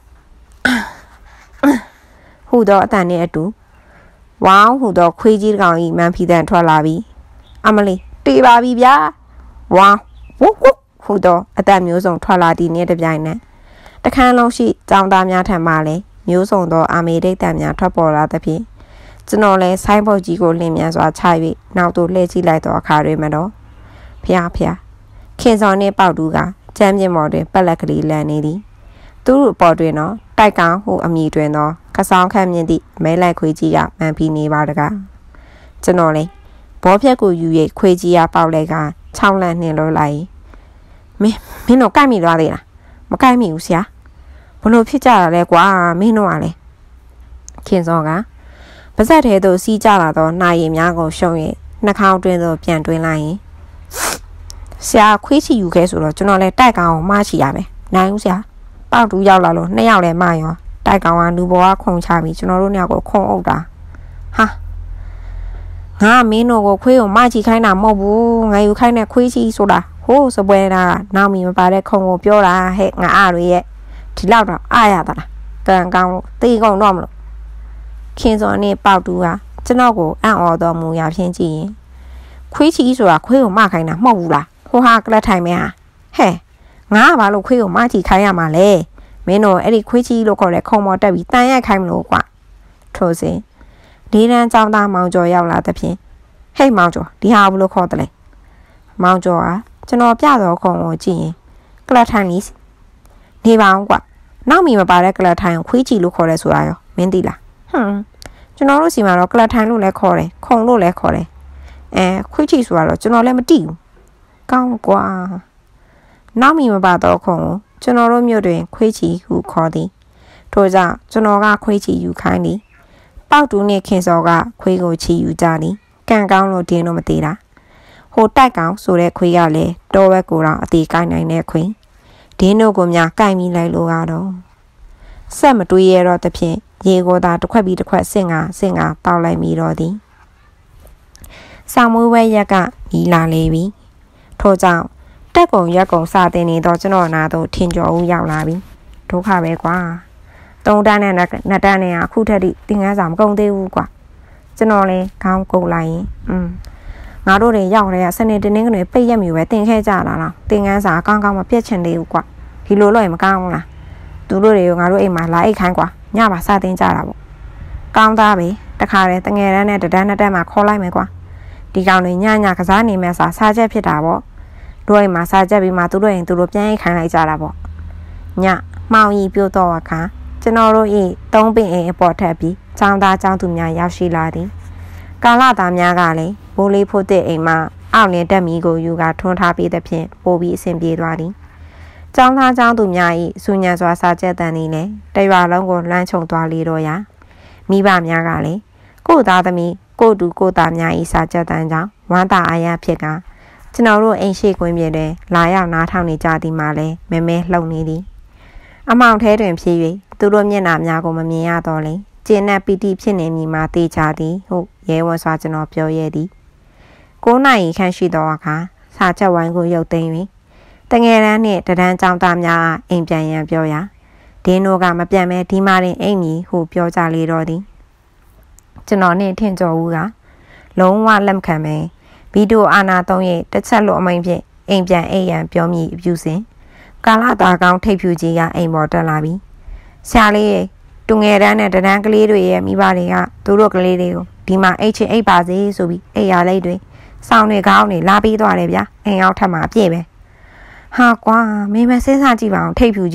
ဟူတော့အတန်နဲ့အတူဝေါဟူတော့ခွေးကြီးတကောင်ကြီးမန်ဖီတန်ထွက်လာပြီအမလီတေးပါပြီဗျာဝေါဝုတ်ဝုတ်ဟူတော့အတန်မျိုးစုံထွက်လာသည်နဲ့တပြိုင်နက်တခန်းလုံးရှိကြောင်သားများထံမှလည်းမျိုးစုံသောအာမေဒိတ်တန်များထွက်ပေါ်လာသဖြင့်ကျွန်တော်လည်းဆိုင်းပုတ်ကြီးကိုလင်းမြန်စွာချ၍နောက်သို့လှည့်ကြည့်လိုက်သောအခါတွင်မတော့ဖျားဖျားခင်စောနှင့်ပေါတူကကျမ်းပြင်ပေါ်တွင်ပက်လက်ကလေးလန်နေသည်သူတို့အပေါ်တွင်တော့တိုက်ကောင်ဟုအမည်တွင်သောကဆောင်ခန့်မြင့်သည့်မဲလိုက်ခွေးကြီးကမှန်ပြီးနေပါတကားကျွန်တော်လည်းဘောဖြက်ကိုယူ၍ခွေးကြီးကပေါက်လိုက်ကချောင်းလန့်နှင်လို့လိုက်မင်းမင်းတို့ကြိုက်မိသွားသေးလားမကြိုက်မိဘူးဆရာဘလို့ဖြစ်ကြတာလဲကွာမင်းတို့ကလည်းခင်စောကပါဇက်ထဲသို့စီးကြလာသောနှာရည်များကိုရှုံ၍နှာခေါင်းတွင်သို့ပြန်တွင်းလိုက်ရင်ဆရာခွေးချီယူခဲ့ဆိုတော့ကျွန်တော်လည်းတိုက်ကောင်ကိုမှားချီရမယ်နိုင်ဦးဆရာပေါက်တူရောက်လာလို့နှစ်ယောက်လည်းမရောတိုက်ကောင်ကလူပေါ်ကခုံချပြီးကျွန်တော်တို့နှစ်ယောက်ကိုခုံအုပ်တာဟာငါမင်းတို့ကိုခွေးကိုမှားချီခိုင်းတာမဟုတ်ဘူးငါယူခိုင်းတဲ့ခွေးချီဆိုတာဟိုးစပွဲတာနောက်မီမပါတဲ့ခုံကိုပြောတာဟဲ့ငါအားတွေရဲ့ဒီလောက်တော့အားရတာလားကံကောင်းလို့တေးကုန်တော့မလို့ခင်စောနဲ့ပေါက်တူကကျွန်တော်ကိုအံ့ဩတော်မူရာဖြင့်ကြည့်ရင်ခွေးချီဆိုတာခွေးကိုမခိုင်းတာမဟုတ်ဘူးလားဟိုဟာကလတ်ထိုင်မဲဟာဟဲ့ငါကဘာလို့ခွေးကိုမချီခိုင်းရမှာလဲမင်းတို့အဲ့ဒီခွေးချီလို့ခေါ်တဲ့ခုံပေါ်တက်ပြီးတန်ရိုက်ခိုင်းမလို့ကွာထို့စဉ်ဒီတန်းចောင်းသားမောင်ကျော်ရောက်လာသဖြင့်ဟဲ့မောင်ကျော်ဒီဟာဘလို့ခေါ်တယ်လဲမောင်ကျော်ကကျွန်တော်ပြတော်ခုံကိုကြည့်ရင်ကလတ်ထိုင်လေးနေပါအောင်ကွာနောက်မီမပါတဲ့ကလတ်ထိုင်ကိုခွေးချီလို့ခေါ်တယ်ဆိုတာရောမင်းသိလားဟွန်းကျွန်တော်တို့စီမှာတော့ကလတ်ထိုင်လို့လည်းခေါ်တယ်ခုံလို့လည်းခေါ်တယ်အဲခွေးချီဆိုတာတော့ကျွန်တော်လည်းမသိဘူးကောင်းကွာနောက်မီမပါတော့ခုံကိုကျွန်တော်တို့မြို့တွင်ခွေးချီဟုခေါ်သည်ထို့ကြောင့်ကျွန်တော်ကခွေးချီယူခိုင်းသည်ပေါက်တူနှင့်ခင်စောကခွေးကိုချီယူကြသည်ကံကောင်းလို့တင်းလို့မသေးတာဟိုတိုက်ကောင်ဆိုတဲ့ခွေးကလည်းတောဝက်ကိုတော့အသေးကိုင်းနိုင်တဲ့ခွေးဒင်းတို့ကိုများကိုက်မိလိုက်လို့ကတော့ဆက်မတွေးရတော့တဖြင့်ရေကိုသာတစ်ခွက်ပြီးတစ်ခွက်ဆင့်ကဆင့်ကတောက်လိုက်မိတော့သည်ဆောင်မွေးဝဲရက်ကဤလာလေပြီထို့ကြောင့်တက်ကုံရက်ကုံစတင်နေတော့ကျွန်တော်နာတော့ထင်ကျော်ဦးရောက်လာပြီဒုက္ခပဲကွာသုံးတန်းနဲ့နှစ်တန်းနဲ့အခုထက်ထိသင်ငန်းစာမကုန်သေးဘူးကွာကျွန်တော်လည်းခေါင်းကုတ်လိုက်ရင်อืมငါတို့တွေရောက်တဲ့စနေတနင်္ဂနွေပိတ်ရက်မျိုးပဲတင်ခဲ့ကြတာလားသင်ငန်းစာအကောင်းကောင်းမပြတ်ချင်သေးဘူးကွာဒီလိုလို့ရင်မကောင်းဘူးလားသူတို့တွေကငါတို့အိမ်မှာလာအိတ်ခိုင်းကွာညပါစတင်ကြတာပေါ့ကောင်းသားပဲတခါတည်းတငယ်တန်းနဲ့တဒန်းနဲ့တက်မှာခေါ်လိုက်မယ်ကွာဒီကောင်တွေညညကစားနေမဲ့စာစားချက်ဖြစ်တာပေါ့တို့အိမ်မှာစားချက်ပြီးမှသူတို့အိမ်သူတို့ပြန်အိတ်ခိုင်းလိုက်ကြတာပေါ့ညမောင်ကြီးပြောတော့အခါကျွန်တော်တို့ဤသုံးပင်အိမ်အပေါ်ထပ်ပြီးចောင်းသားចောင်းသူများရောက်ရှိလာသည်ကာလသားများကလည်းဘိုးလေးဖို့တဲ့အိမ်မှာအောက်လင်းတက်မီကိုယူကထွန်းထားပြီးသဖြင့်ပို့ပြီးအဆင်ပြေသွားသည်ចောင်းသားចောင်းသူများဤစူညံစွာစားချက်တန်သည်လည်းတရွာလုံးကိုလှမ်းချုံသွားလေတော့ရာမိဘများကလည်းကို့သားသမီးကို့တူကို့သားများဤစားချက်တန်ကြောင့်ဝမ်းသာအားရဖြစ်ကကျွန်တော်တို့အိမ်ရှိကွင်းပြတဲ့လာရောက်နားထောင်နေကြသည်မှာလည်းမဲမဲလှုပ်နေသည်အမောင်ထဲတွင်ဖြစ်၍သူတို့မျက်နှာများကိုမမြင်ရတော့လေကျင်းနဲ့ပီတိဖြစ်နေမိမှာတေးကြသည်ဟုတ်ရဲဝံစွာကျွန်တော်ပြောရသည်ကိုးနိုင်ခန့်ရှိသောအခါစာချက်ဝိုင်းကိုရုပ်သိမ်း၍တငယ်တန်းနှင့်တဒန်းចောင်းသားများအိမ်ပြန်ရန်ပြောရာဒင်းတို့ကမပြန်မဲဒီမာရင်အိမ်မီဟုပြောကြလေတော့သည်ကျွန်တော်နှင့်ထင်ကျော်ဦးကလုံးဝလက်မခံမဲဗီဒီယိုအာနာသုံးရဲ့တစ်ချက်လိုအမိန်ဖြင့်အိမ်ပြန်အိမ်ရန်ပြောမိအပြုစဉ်ကာလသားကောင်းထိပ်ဖြူကြီးကအိမ်ပေါ်တက်လာပြီဆရာလေးရဲ့တူငယ်တန်းနဲ့တဒန်းကလေးတွေရဲ့မိဘတွေကသူတို့ကလေးတွေကိုဒီမှာအိတ်ချင်အိတ်ပါစေဆိုပြီးအိတ်ရလိုက်တွေစောင်းတွေကောင်းတွေလာပြီးသွားတယ်ဗျာအိမ်ရောက်ထပ်မှာအပြည့်ပဲဟာကွာမင်းမစင်းစားကြည့်ပါအောင်ထိပ်ဖြူကြီးရဲ့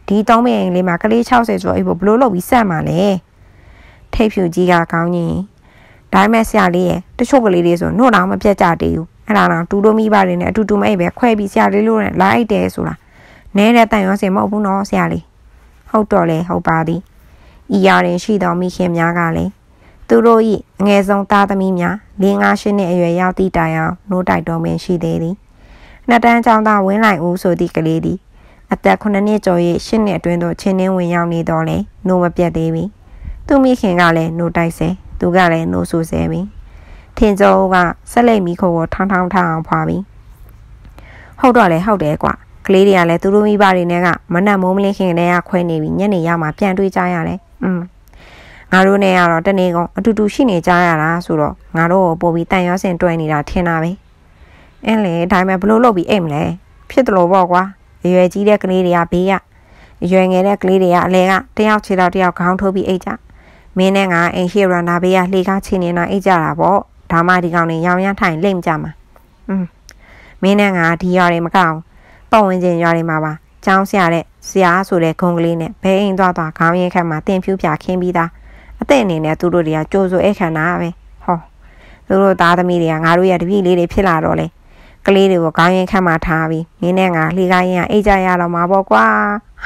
ဒီတောင်းမင်းလေးမှာကလေး၆၀ကျော်အိပ်ဖို့ဘလို့လုပ်ပြီးဆက်မှာလဲထိပ်ဖြူကြီးကကောင်းကြီးဒါပေမဲ့ဆရာလေးရဲ့တချို့ကလေးတွေဆိုနှုတ်တော့မပြတ်ကြသေးဘူးအဲ့ဒါတော့တူတို့မိဘတွေနဲ့အတူတူမအိပ်ပဲခွဲပြီးဆရာလေးလို့နဲ့လာအိပ်တယ်ဆိုတာနဲတဲ့တန်ရောစင်မဟုတ်ဘူးနော်ဆရာလေးဟုတ်တော့လေဟုတ်ပါသည်ဤရရင်ရှိတော်မိခင်များကလည်းသူတို့၏အငယ်ဆုံးသားသမီးများ၄၅ရှစ်နှစ်အရွယ်ရောက်သည့်တိုင်အောင်နှိုးတိုက်တော်မင်းရှိသေးသည်နှစ်တန်းကျောင်းသားဝင်းလိုက်ဦးဆိုသည့်ကလေးသည်အသက်9နှစ်ကျော်၏ရှစ်နှစ်အတွင်းသို့ချင်းနှင်းဝင်ရောက်နေတော့လေနှိုးမပြတ်သေးပြီသူမိခင်ကလည်းနှိုးတိုက်စေသူကလည်းနှိုးဆူစေပြီထင်ကျော်ကဆက်လက်မိခိုးကိုထောင်းထောင်းထောင်းအောင်ဖွာပြီဟုတ်တော့လေဟုတ်တယ်ကွာကလေးတွေကလည်းသူတို့မိဘတွေနဲ့ကမနက်မိုးမလင်းခင်တည်းကခွဲနေပြီညနေရောက်မှပြန်တွေ့ကြရတယ်อืมငါတို့နဲ့ကတော့တနေ့ကောင်အတူတူရှိနေကြရတာဆိုတော့ငါတို့ကိုပို့ပြီးတန်ရောစင်တွဲနေတာထင်တာပဲအင်းလေဒါပေမဲ့ဘလို့လုပ်ပြီးအိမ်မလဲဖြစ်တယ်လို့ပေါ့ကွာရွယ်ကြီးတဲ့ကလေးတွေကဘေးကရွယ်ငယ်တဲ့ကလေးတွေကအလဲကတယောက်ခြေတော့တယောက်ခေါင်းထိုးပြီးအိတ်ကြမင်းနဲ့ငါအိမ်ရှိရန်နာဘေးကလှေကားချင်းနေတာအိတ်ကြတာပေါ့ဒါမှဒီကောင်တွေရောင်ရမ်းထိုင်လိမ့်ကြမှာอืมမင်းနဲ့ငါဒီရွာတွေမကောင်းပတ်ဝန်းကျင်ရွာတွေမှာပါကျောင်းဆရာတဲ့ဆရာဆိုတဲ့ဂုံကလေးနဲ့ဘဲအိမ်သွားသွားခေါင်းရဲခက်မှာတင်ဖြူပြခင်းပြီးသားအသက်အနေနဲ့သူတို့တွေကကြိုးစိုးအိတ်ခံတာပဲဟောသူတို့သားသမီးတွေကငါတို့ရဲ့တပည့်လေးတွေဖြစ်လာတော့လေကလေးတွေကိုခေါင်းရဲခက်မှာထားပြီးမင်းနဲ့ငါလှေကားရင်ကအိတ်ကြရတော့မှာပေါ့ကွာ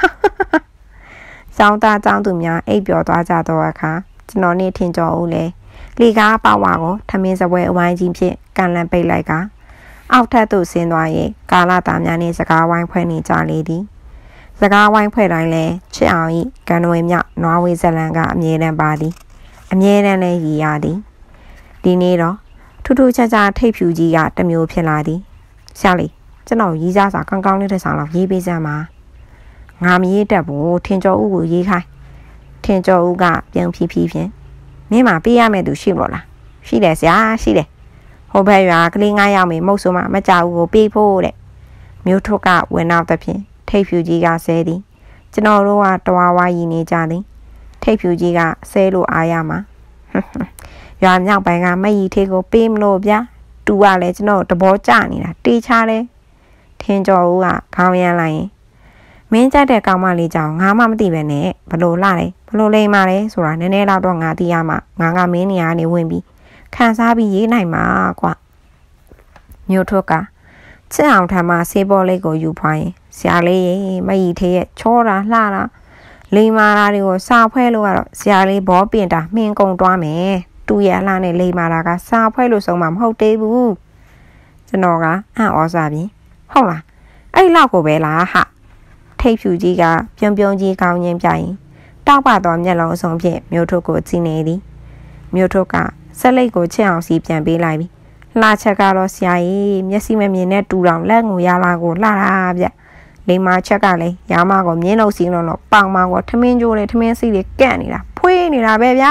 ကျောင်းသားကျောင်းသူများအိတ်ပျော်သွားကြတော့အခါကျွန်တော်နေထင်ကြော်ဦးလေလေကားပါဝါကိုထမင်းစပွဲအဝိုင်းကြီးဖြင့်ကန်လန်ပိတ်လိုက်ကအောက်ထပ်သို့ဆင်းသွား၍ကာလသားများနှင့်စကားဝိုင်းဖွဲ့နေကြလေသည်စကားဝိုင်းဖွဲ့တိုင်းလဲချစ်အောင်၏ကန်ဝဲမြောက်နွားဝေးဇလန်ကအမြဲတမ်းပါသည်အမြဲတမ်းလည်းရည်ရသည်ဒီနေ့တော့ထူးထူးခြားခြားထိပ်ဖြူကြီးကတစ်မျိုးဖြစ်လာသည်ဆရာလေးကျွန်တော်ရေးစားစာကောင်းကောင်းလေးတစ်ဆောင်လောက်ရေးပေးစမ်းပါငါမရေးတတ်ဘူးထင်ကျော်ဦးကိုရေးခိုင်းထင်ကျော်ဦးကပြုံဖြီးဖြီးဖြင့်မင်းမပေးရမယ့်သူရှိလို့လားရှိတယ်ဆရာရှိတယ်ဟိုဘက်ရွာကလေးငါးယောက်မေမုတ်ဆိုမှမကြောက်ဘူးကိုပေးဖို့တဲ့မျိုးထုတ်ကဝင်နောက်တဲ့ဖြင့်ထိပ်ဖြူကြီးကဆဲသည်ကျွန်တော်တို့ကတဝါဝါရည်နေကြသည်ထိပ်ဖြူကြီးကဆဲလို့အားရမှာရွာမြောက်ပိုင်းကမယီထေးကိုပေးမလို့ဗျာတူကလည်းကျွန်တော်တဘောကျနေတာတေးချတယ်ထင်းကျော်ဦးကခေါင်းရမ်းလိုက်ရင်မင်းကြတဲ့ကောင်မလေးကြောင့်ငါမှမသိပဲနဲ့ဘလို့လှတယ်ဘလို့လိမ့်ပါလဲဆိုတာနည်းနည်းတော့တော့ငါသိရမှာငါကမင်းနေရာနေဝင်ပြီးခံစားပြီးရေးနိုင်မှာကွာမျိုးထွက်ကချစ်အောင်ထမ်းမဆေးပေါ်လေးကိုယူဖွာရင်ဆရာလေးရေမယီထေးရဲ့ချောတာလှတာလိမ္မာတာတွေကိုစာဖွဲလို့ကတော့ဆရာလေးဘောပင်တာမှင်ကုန်သွားမယ်တူရအလှနဲ့လိမ္မာတာကစာဖွဲလို့ဆုံးမှာမဟုတ်သေးဘူးကျွန်တော်ကအံ့ဩစားပြီးဟုတ်လားအဲ့လောက်ကိုပဲလားဟာထိပ်ဖြူကြီးကပြုံပြုံကြီးကောင်းချင်းပြရင်တောက်ပတော်မျက်လုံးအစုံဖြင့်မျိုးထုတ်ကိုကြည့်နေသည်မျိုးထုတ်ကဆက်လိတ်ကိုချစ်အောင်စီပြန်ပေးလိုက်ပြီလှချက်ကတော့ဆရာကြီးမျက်စိမမြင်နဲ့တူတောင်လက်ငူရလာကိုလှတာဗျလိမ္မာချက်ကလည်းရာမကိုမြင်းလို့စီးလို့တော့ပေါင်မကိုထမင်းကြိုးလေးထမင်းစီးလေးကန့်နေတာဖွေးနေတာပဲဗျာ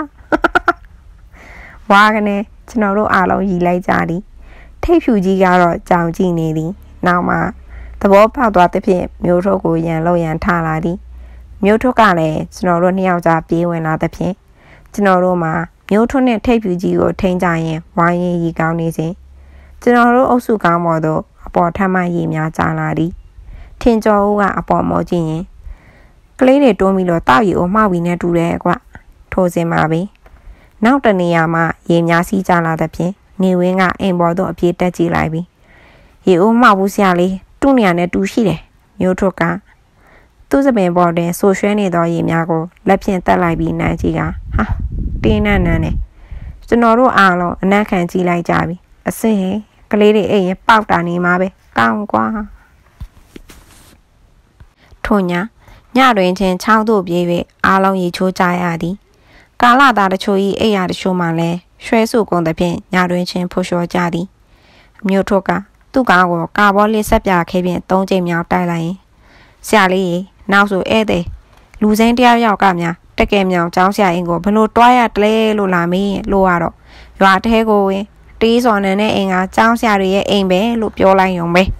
ဝါကနေကျွန်တော်တို့အားလုံးရည်လိုက်ကြသည်ထိပ်ဖြူကြီးကတော့ကြောင်ကြည့်နေသည်နောက်မှသဘောပေါက်သွားတဲ့ဖြင့်မျိုးထုတ်ကိုရန်လို့ရန်ထလာသည်မျိုးထုတ်ကလည်းကျွန်တော်တို့နှစ်ယောက်ကြားပြေးဝင်လာတဲ့ဖြင့်ကျွန်တော်တို့မှာမျိုးထုတ်နဲ့ထိပ်ဖြူကြီးကိုထိန်းကြရင်ဝိုင်းရင်ရီကောင်းနေစဉ်ကျွန်တော်တို့အုပ်စုကောင်းပေါ်သို့အပေါ်ထမ်းမှရီများကြာလာသည်ထင်ကျော်ဦးကအပေါ်မောကြည့်ရင်ကလေးတွေတွန်းပြီးတော့တောက်ရီကိုမှောက်ပြီးနေတူတယ်ကွထိုးစင်ပါပဲနောက်တနေရာမှာရေများစီးကြလာတဲ့ဖြင့်နေဝင်းကအိမ်ပေါ်သို့အပြေးတက်ကြည့်လိုက်ပြီးရေအိုးမှောက်ဘူးဆရာလေးတူနေရနဲ့တူရှိတယ်မျိုးထုတ်ကသူ့စပင်ပေါ်တွင်ဆိုရွှဲနေသောရေများကိုလက်ဖြင့်တက်လိုက်ပြီးနမ်းကြည့်ကဟာတင်းနန်းနန်းနဲ့ကျွန်တော်တို့အားလုံးအနက်ခံကြည့်လိုက်ကြပြီအစင်ကလေးတွေအိမ်ရင်ပေါက်တာနေမှာပဲကောင်းကွာထို့ညညတွင်ချင်းချောင်းသို့ပြေး၍အားလုံးရေချိုးကြရသည်ကာလသားတချို့၏အိယာတချို့မှလည်းရွှဲစုကုန်သဖြင့်ညတွင်ချင်းဖိုးလျှော်ကြသည်မျိုးထုတ်ကသူ့ကားကိုကာဘောလေးဆက်ပြခဲဖြင့်သုံးချိန်မြောက်တိုက်လိုက်ရင်ဆရာလေးရေနောက်ဆိုဧည့်သည်လူစိမ်းတယောက်ယောက်ကများတကယ်မြောင်ကျောင်းဆရာအင်းကိုဘလို့တွားရတလဲလို့လာမေးရင်လို့ရတော့ရွာထဲကိုဝင်တေးစော်နန်းနဲ့အိမ်ကကျောင်းဆရာတွေရဲ့အိမ်ပဲလို့ပြောလိုက်ရုံပဲ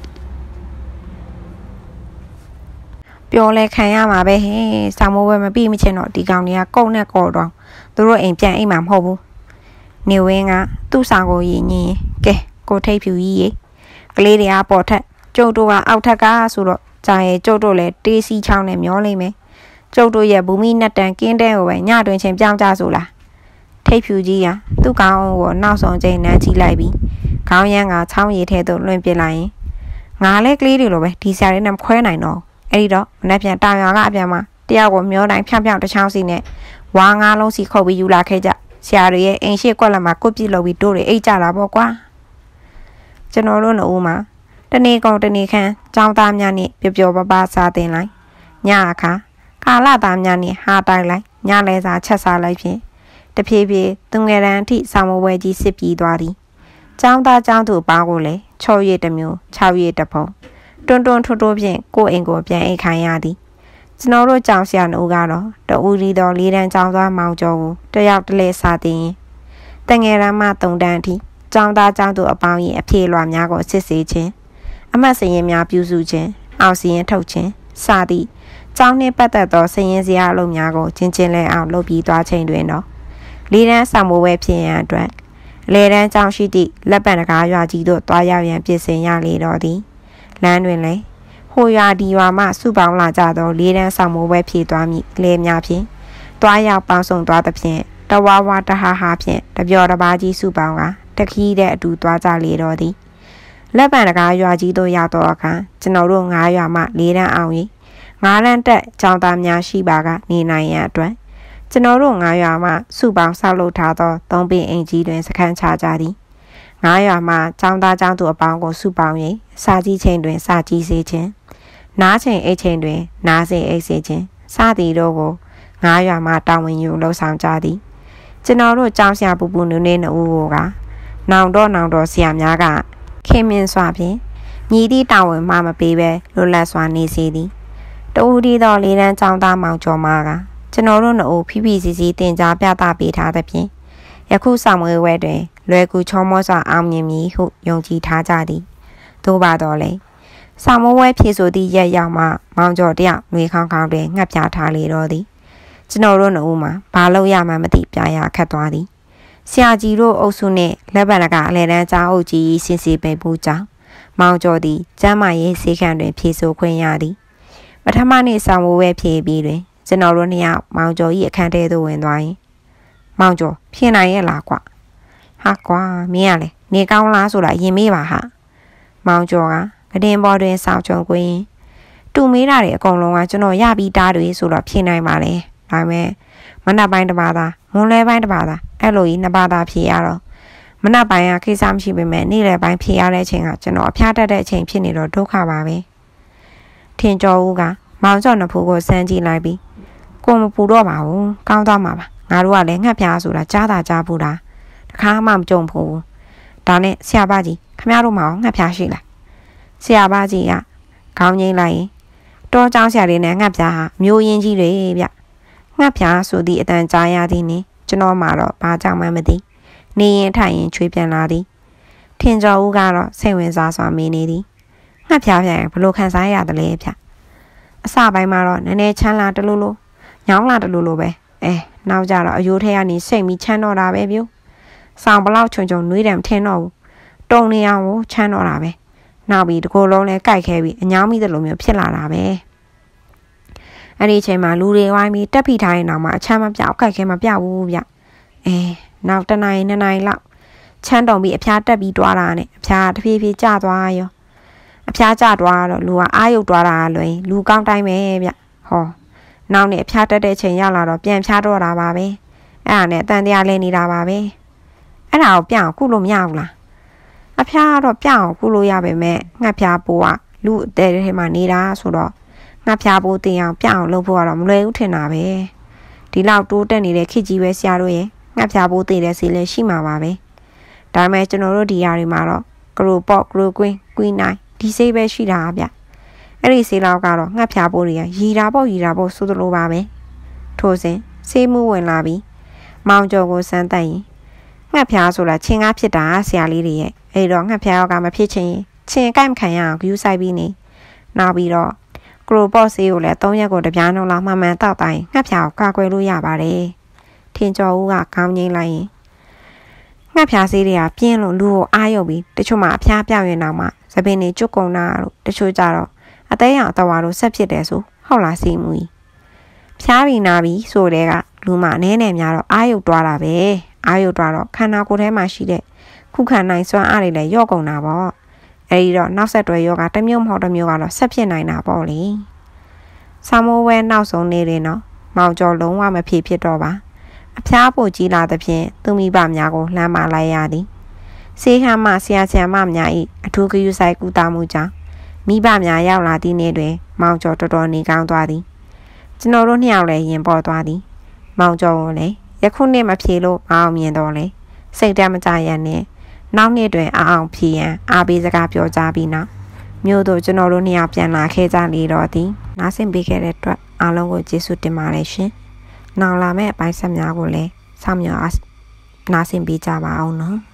ပြောလဲခံရမှာပဲဟဲ့ဆောင်းမိုးပဲမပြီးမချင်းတော့ဒီကောင်တွေကကုတ်နဲ့ကော်တော့သူတို့အိမ်ပြန်အိမ်မှာမဟုတ်ဘူးနေဝင်းကသူ့ဆောင်ကိုရည်ညင်းကဲကိုထိပ်ဖြူကြီးရေကလေးတွေကပေါ်ထက်ကျုပ်တို့ကအောက်ထက်ကဆိုတော့ကြာရဲ့ကျုပ်တို့လည်းတေးစီချောင်းနဲ့မျောလိမ့်မယ်ကျုပ်တို့ရဲ့ဘူမိနဲ့တန်ကင်းတဲ့ကိုပဲညတွင်ချင်းပြောင်းကြဆိုလားထိပ်ဖြူကြီးကသူ့ကောင်းကိုနောက်ဆုံးချိန်နမ်းကြည့်လိုက်ပြီးခေါင်းရမ်းကချောင်းရည်ထဲသို့လွှင့်ပစ်လိုက်ရင်ငါလည်းကလေးတွေလိုပဲဒီဆရာလေးနဲ့ခွဲနိုင်တော့အဲ့ဒီတော့မနေ့ပြန်တာရွာကအပြန်မှာတယောက်ကိုမျောတိုင်းဖြောင်ဖြောင်တစ်ချောင်းစီနဲ့ဝါငါးလုံးစီခုတ်ပြီးယူလာခဲ့ကြဆရာတွေရဲ့အိမ်ရှိကွက်လက်မှာကုတ်ပြစ်လုပ်ပြီးတို့တွေအိတ်ကြတာပေါ့ကွာကျွန်တော်တို့နှစ်ဦးမှာတနေ့ကုန်တနေ့ခန့်ចောင်းသားများနဲ့ပျော်ပျော်ပါပါစားတင်လိုက်ညအခါကာလသားများနဲ့ဟာတိုက်လိုက်ညလဲစာချက်စားလိုက်ဖြင့်တဖြည်းဖြည်းသူငယ်တန်းအထိဆောင်မပွဲကြီးစစ်ပြီးသွားသည်ចောင်းသားចောင်းသူပေါင်းကိုလည်း၆ရက်တစ်မျိုး၆ရက်တစ်ဖုံတွန်းတွန်းထိုးထိုးဖြင့်ကိုယ်အိမ်ကိုပြန်အိတ်ခိုင်းရသည်ကျွန်တော်တို့ကြောင်ဆရာနှုတ်ကတော့တအူရီတော်လေးတန်းចောင်းသားမောင်ကျော်ကိုတယောက်တလဲစားတင်ရင်တငယ်ရမ်းမှသုံးတန်းအထိចောင်းသားចောင်းသူအပေါင်း၏အဖြေလွှာများကိုစစ်ဆေးခြင်းအမှတ်စရင်များပြုစုခြင်းအောက်စရင်ထုတ်ခြင်းစသည့်ကျောင်းနှင့်ပတ်သက်သောစရင်စရာအလုပ်များကိုချင်းချင်းလဲအောင်လုပ်ပြီးသွားချိန်တွင်တော့လေးတန်းဆောင်မိုးဝဲဖြစ်ရန်အတွက်လေတန်းကျောင်းရှိသည့်လက်ပံတကားရွာကြီးသို့တွားရောက်ရန်ပြင်ဆင်ရလေတော့သည်လမ်းတွင်လည်းဟိုရွာဒီရွာမှစုပေါင်းလာကြသောလေးတန်းဆောင်မိုးဝဲဖြစ်သွားမည်လေများဖြင့်တွားရောက်ပေါင်းစုံသွားသဖြင့်တဝါဝါတဟာဟာဖြင့်တပြော်တပါးကြီးစုပေါင်းကတခီးတဲ့အတူတွားကြလေတော့သည်လက်ပံတကားရွာကြီးသို့ရောက်တော့အခါကျွန်တော်တို့ငါးရွာမှလေးတန်းအောင်၏ငါးတန်းတက်ကျောင်းသားများရှိပါကနေနိုင်ရန်အတွက်ကျွန်တော်တို့ငါးရွာမှစုပေါင်းဆောက်လုပ်ထားသောသုံးပင်အိမ်ကြီးတွင်စခန်းချကြသည်ငါးရွာမှကျောင်းသားကျောင်းသူအပေါင်းကိုစုပေါင်း၍စာကြည့်ချိန်တွင်စာကြည့်စေခြင်းနားချိန်အိတ်ချိန်တွင်နားစေအိတ်စေခြင်းစသည်တို့ကိုငါးရွာမှတာဝန်ယူလှုပ်ဆောင်ကြသည်ကျွန်တော်တို့ကျောင်းဆရာပူပူနူနေနှစ်ဦးကနောင်တော့နောင်တော့ဆရာများကခင်မင်းစွာဖြင့်ညီသည့်တာဝန်မှမပေးပဲလွတ်လပ်စွာနေစေသည်တဦးဒီသောလေးတန်းကျောင်းသားမောင်ကျော်မကကျွန်တော်တို့နှစ်ဦးဖိဖိစီစီတင်ကြားပြသပေးထားသဖြင့်ယခုဆောင်ဝဲဝဲတွင်လွယ်ကူချောမောစွာအောင်မြင်မည်ဟုယုံကြည်ထားကြသည်သို့ပါတော့လေဆောင်ဝဲဖြည့်ဆိုသည့်ရက်ရောက်မှမောင်ကျော်တယောက်နှွေခေါင်းခေါင်းတွင်ငှက်ပြထားလေတော့သည်ကျွန်တော်တို့နှစ်ဦးမှာဘာလို့ရမှမသိပြရခတ်သွားသည်ဆရာကြီးတို့အုပ်စုနှင့်လက်ပံကအလဲတန်းကျောင်းအုပ်ကြီးစင်စီပိန်ပူးကြောင်းမောင်ကျော်သည်ကျမ်းမာရေးစေခန့်တွင်ဖြည့်ဆိုခွင့်ရသည်ပထမနေ့ဆောင်ဝဲဖြည့်ပြီးတွင်ကျွန်တော်တို့နှစ်ယောက်မောင်ကျော်၏အခန်းထဲသို့ဝင်သွားရင်မောင်ကျော်ဖြည့်နိုင်ရဲ့လားကွာဟာကွာမင်းရလေနေကောင်းလားဆိုတာရင်မေးပါဟာမောင်ကျော်ကကတင်ပေါ်တွင်စောင့်ကြုံကွင်းတူမေးတာတွေအကုန်လုံးကကျွန်တော်ရပြီးတားတွေဆိုတော့ဖြည့်နိုင်ပါလေဒါပေမဲ့မနက်ပိုင်းတစ်ပါးသာမွန်းလဲပိုင်းတစ်ပါးသာအဲ့လိုကြီးနှစ်ပါးသာဖြည့်ရတော့မနက်ပိုင်းကကိစ္စမရှိပေမဲ့နေ့လယ်ပိုင်းဖြည့်ရတဲ့အချိန်ကကျွန်တော်အဖျားတက်တဲ့အချိန်ဖြစ်နေတော့ဒုက္ခပါပဲထင်ကျော်ဦးကမောင်ကျော်နှစ်ဖူးကိုစမ်းကြည့်လိုက်ပြီးကိုမပူတော့ပါဘူးကောင်းသွားမှာပါငါတို့ကလည်းငှက်ပြားဆိုတာကြားတာကြားဘူးလားတခါမှမကြုံဘူးဒါနဲ့ဆရာပါကြီးခမရတို့မအောင်ငှက်ပြားရှိလားဆရာပါကြီးကခေါင်းငိမ့်လိုက်ရင်တောကျောင်းဆရာတွေနဲ့ငှက်ပြားဟာမျိုးရင်းကြီးတွေဗျငှက်ပြားဆိုသည့်အတန်ကြားရသည်နေကျွန်တော်မှတော့ဘာကြောင့်မှမသိနေရင်ထိုင်ရင်ချွေးပြန်လာသည်ထင်ကျော်ဦးကတော့စိတ်ဝင်စားစွာမေးနေသည်ငှက်ပြားပြန်ဘလို့ခံစားရတယ်လဲဗျအစပိုင်းမှာတော့နည်းနည်းချမ်းလာတလို့လို့ညောင်းလာတလို့လို့ပဲအဲနောက်ကြတော့အယိုးထဲကနေစိတ်မီချမ်းတော့တာပဲဗျဆောင်ဘလောက်ချုံချုံနှွေးတယ်မထင်တော့ဘူးတုံနေအောင်ကိုချမ်းတော့တာပဲနောက်ပြီးတကိုယ်လုံးလဲကြိုက်ခဲပြီးအညောင်းမိတဲ့လိုမျိုးဖြစ်လာတာပဲအဲ့ဒီအချိန်မှာလူတွေဝိုင်းပြီးတက်ဖိထားရင်တော့မှအချမ်းမပြောက်ကြိုက်ခဲမပြောက်ဘူးဗျအဲနောက်တနိုင်နှစ်နိုင်လောက်ချမ်းတုံပြီးအဖျားတက်ပြီးတွားတာနဲ့အဖျားတဖြည်းဖြည်းကျသွားရောအဖျားကျသွားတော့လူကအားရုပ်သွားတာလွင်လူကောင်းတိုင်းပဲဗျဟောနောက်နဲ့အဖျားတက်တဲ့ချိန်ရောက်လာတော့ပြန်ဖျားတော့တာပါပဲအဲ့ဒါနဲ့တန်တရားလဲနေတာပါပဲအဲ့ဒါကိုပြအောင်ကုလို့မရဘူးလားအဖျားတော့ပြအောင်ကုလို့ရပါမယ်ငှက်ဖျားပိုးကလူအသေးထဲမှာနေတာဆိုတော့ငှက်ဖျားပိုးတင်အောင်ပြအောင်လုပ်ဖို့ကတော့မလွယ်ဘူးထင်တာပဲဒီလောက်တိုးတက်နေတဲ့ခေတ်ကြီးပဲဆရာတို့ရဲ့ငှက်ဖျားပိုးတင်တဲ့စီလဲရှိမှာပါပဲဒါပေမဲ့ကျွန်တော်တို့ဒီຢာတွေမှာတော့ကရိုပေါ့ကရိုကွင်းကွင်းနိုင်ဒီစိတ်ပဲရှိတာဗျအဲ့ဒီဆေးလောက်ကတော့ငှက်ဖျားပိုးတွေကရီတာပေါ့ရီတာပေါ့ဆိုသလိုပါပဲထို့စဉ်ဆေးမှုဝင်လာပြီးမောင်ကျော်ကိုစမ်းတက်ရင်ငှက်ဖျားဆိုတာချင်းကားဖြစ်တာဆရာလေးတွေရဲ့အဲ့တော့ငှက်ဖျားကမဖြစ်ချင်းချင်းကိုက်မခံရအောင်ဂယူးဆိုင်ပြီးနေနောက်ပြီးတော့ကရိုပေါ့ဆေးကိုလည်းသုံးရက်ကိုတပြားနှုံးလောက်မှန်မှန်တောက်တိုင်းငှက်ဖျားကိုကာကွယ်လို့ရပါတယ်ထင်ကျော်ဦးကခေါင်းငိမ့်လိုက်ရင်ငှက်ဖျားဆေးတွေကပြင်းလို့လူကိုအားရုပ်ပြီးတချို့မှအဖျားပြောက်ရင်တော့မှသပင်တွေကျွတ်ကုန်တာတို့တချို့ကြတော့အသေးရောင်တဝါတို့ဆက်ဖြစ်တယ်ဆိုဟုတ်လားစီမူကြီးဖျားပြီးနာပြီးဆိုတဲ့ကလူမအနေနဲ့များတော့အာရုံတွားတာပဲအာရုံတွားတော့ခန္ဓာကိုယ်ထဲမှာရှိတဲ့ခုခံနိုင်စွမ်းအားတွေလည်းယော့ကုန်တာပေါ့အဲဒီတော့နောက်ဆက်တွဲယောဂတစ်မျိုးမဟုတ်တစ်မျိုးကတော့ဆက်ဖြစ်နိုင်တာပေါ့လေဆာမိုးဝဲနောက်ဆုံးနေတယ်နော်မောင်ကျော်လုံးဝမဖြစ်ဖြစ်တော့ပါအဖျားပို့ကြီးလာသဖြင့်သူမိဘများကိုလှမ်းမလိုက်ရသည်ဆေးဟမ်းမှဆရာဆရာမများ၏အထူးဂရုစိုက်ကူတာမှုကြောင့်မိဘများရောက်လာသည့်နေ့တွင်မောင်ကျော်တော်တော်နေကောင်းသွားသည်ကျွန်တော်တို့နှစ်ယောက်လည်းရင်ပေါ်သွားသည်မောင်ကျော်ကိုလည်းယခုနှစ်မဖြေလို့မအောင်မြင်တော့လေစိတ်တမကြရနဲ့နောက်နေ့တွင်အအောင်ဖြေရန်အားပေးစကားပြောကြပြီးနောက်မြို့တို့ကျွန်တော်တို့နှစ်ယောက်ပြန်လာခဲ့ကြလေတော့သည်နားဆင်ပေးခဲ့တဲ့အတွက်အားလုံးကိုကျေးဇူးတင်ပါတယ်ရှင်နောက်လာမယ့်အပိုင်းဆက်များကိုလည်းစောင့်မျှော်နားဆင်ပေးကြပါအောင်နော်